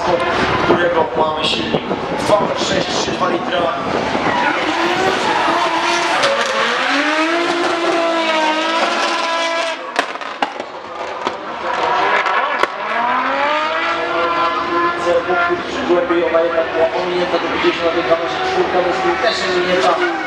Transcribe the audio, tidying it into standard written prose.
samochód, którego mamy silnik 2.632 litra. Głębiej ona jednak była pominięta, to widzieliśmy na tej kamerze czwórka, też jest minięta.